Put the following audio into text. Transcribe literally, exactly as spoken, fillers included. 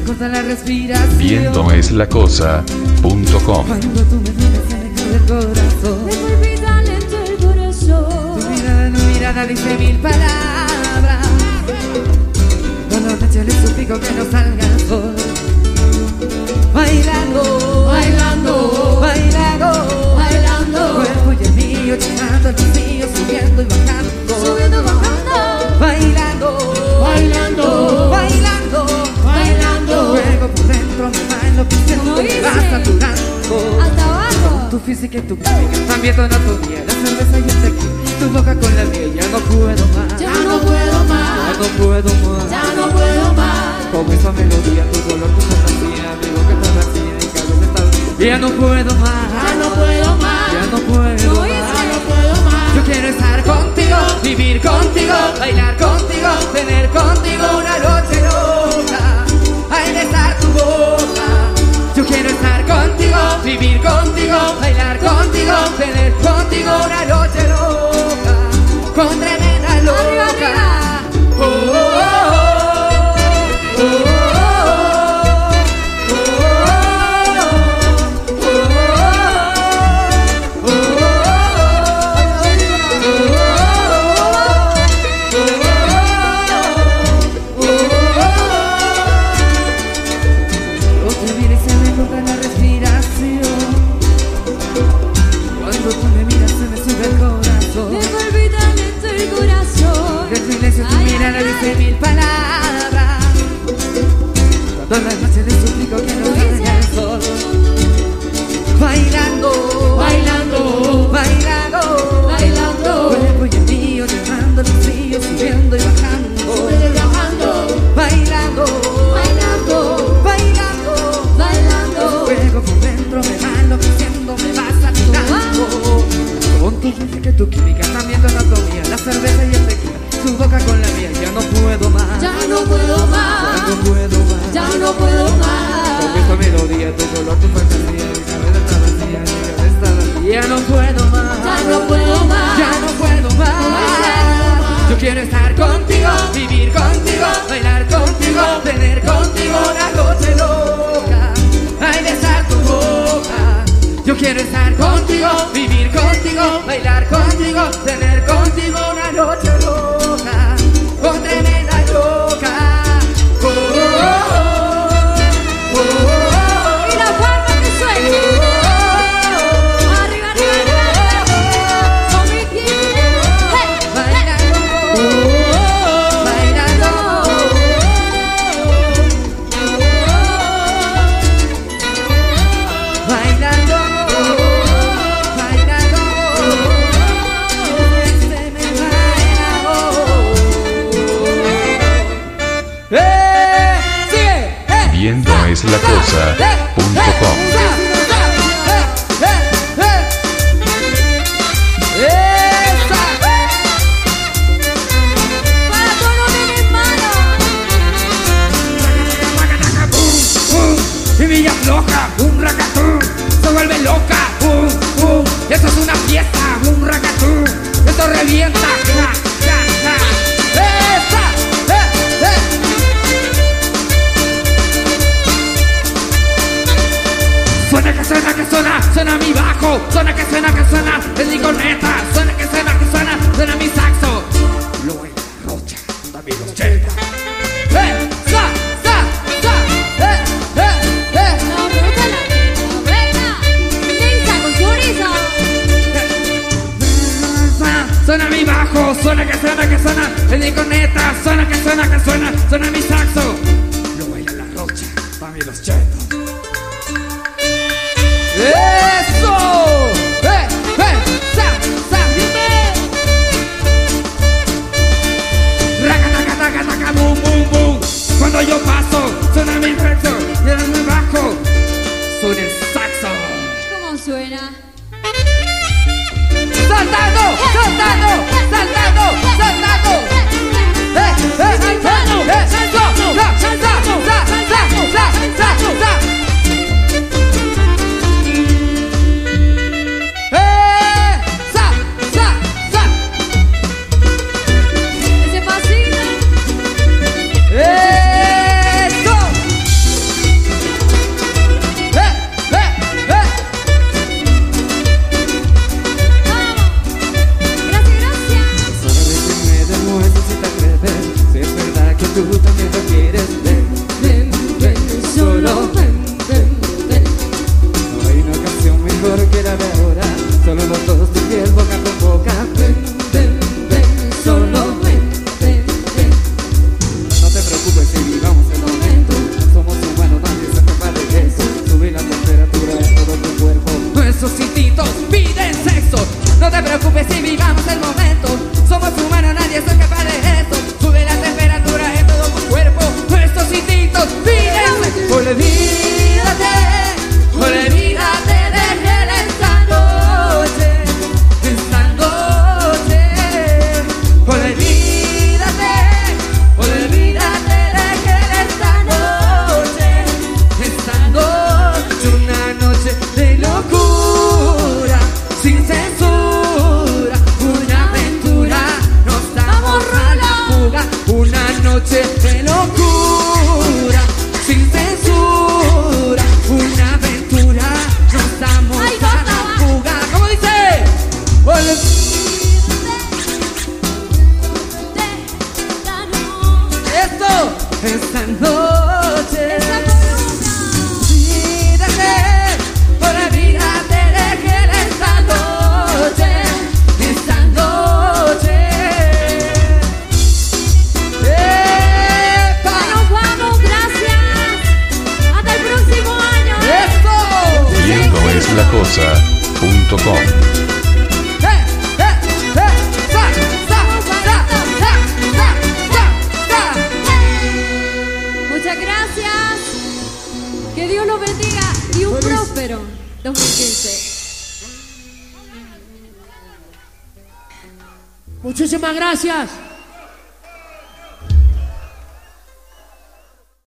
corta la respiración. Viendo es la cosa punto com. Cuando tú me miras se me cae el corazón. Me palpita lento el corazón. Tu mirada, tu mirada dice mil palabras. Cuando te eché le suplico que no salga el sol. Bailando, Bailando, bailando, bailando. cuerpo y el mío, llenando el vacío, subiendo y bajando. Subiendo, bajando. Bailando, Bailando, bailando, bailando. Fuego por dentro, me va enloqueciendo, ¿Cómo me dice? va saturando. Hasta abajo. Tu física y tu química, también tu anatomía, la cerveza y el tequila, tu boca con la mía, ya no puedo más. Ya no puedo más. Ya no puedo más. Ya no puedo más. Como esa melodía, tu dolor, tu fantasía, mi boca está vacía y cada vez está vacía. Ya no puedo más. Ya no puedo más. Ya no puedo ¿Cómo más. dice? Ya no puedo más. Yo quiero estar contigo, vivir contigo, bailar contigo, tener contigo una noche loca. Ay, besar tu boca. Yo quiero estar contigo, vivir contigo, bailar contigo, tener contigo una noche loca. Con tremenda loca. Arriba, arriba. Oh, oh, oh, oh, oh, mil palabras. Cuando la noche le suplico que no salga el sol. Bailando, Bailando, bailando, bailando. cuerpo y el mío, llenando el vacío, subiendo y bajando. Subiendo y bajando. Bailando, Bailando, bailando, bailando. fuego por dentro me va enloqueciendo, me va saturando. Con tu física y tu química, también tu anatomía, la cerveza y el tequila, tu boca con la mía, ya no puedo más. Ya no puedo más. Ya no puedo más. Ya no puedo más. Con esta melodía, tu color, tu fantasía, mi cabeza está vacía, mi cabeza está vacía. Ya no puedo más. Ya no puedo más. Ya no puedo más. Yo quiero estar contigo, vivir contigo, bailar contigo, tener contigo una noche loca. Ay, besar tu boca. Yo quiero estar contigo, vivir contigo, bailar contigo, tener contigo una noche loca. Con tremenda loca. Oh, oh, oh, oh, oh. Y la palma que suena. Arriba, arriba, arriba. Con mi pie. Hey, Bailando, bailando, bailando, bailando, se me va la voz. ¡Eh! ¡Sigue! ¡Eh! Viendo es la cosa punto com. para todos los hermanos. Y Villa floja, un racatú, se vuelve loca, pum, pum. Esto es una fiesta, un racatú, esto revienta, ja, ja, ja. ¡Esa! ¡Eh, eh! Suena que suena que suena, suena mi bajo, suena que suena que suena, es mi corneta, suena que suena que suena, suena mi saxo. Lo en la rocha, también los cheta. ¡Eh! ¡Sa! ¡Sa! ¡Sa! ¡Eh! ¡Eh! ¡Eh! No, me gusta la reina. Pizza con chorizo. Suena mi bajo, suena que suena que suena, es mi corneta, suena que suena que suena, suena mi saxo. Lo baila la rocha, también los chetos. ¡Eso! ¡Eh! ¡Eh! ¡Sa! ¡Sa! ¡Raca, taca, taca, taca! ¡Bum, bum, bum! Cuando yo paso, suena mi verso, y ahora mi bajo, suena el saxo. ¿Cómo suena? ¡Saltando! ¡Saltando! ¡Saltando! ¡Saltando! ¡Eh! ¡Eh! ¡Eh! ¡Eh! ¡Sa! ¡Sa! ¡Sa! ¡Sa! ¡Sa! ¡Sa! ¡Sa! esta noche. Sí, dejé, por la vida te dejé esta noche, esta noche. ¡Epa! Nos vamos, gracias. Hasta el próximo año. ¡Eso! Y esto es la cosa punto com. ¡Eh, eh, eh! ¡Sa, sa, sa, sa, sa, sa, sa! Muchas gracias. Que Dios los bendiga y un próspero dos mil quince. Muchísimas gracias.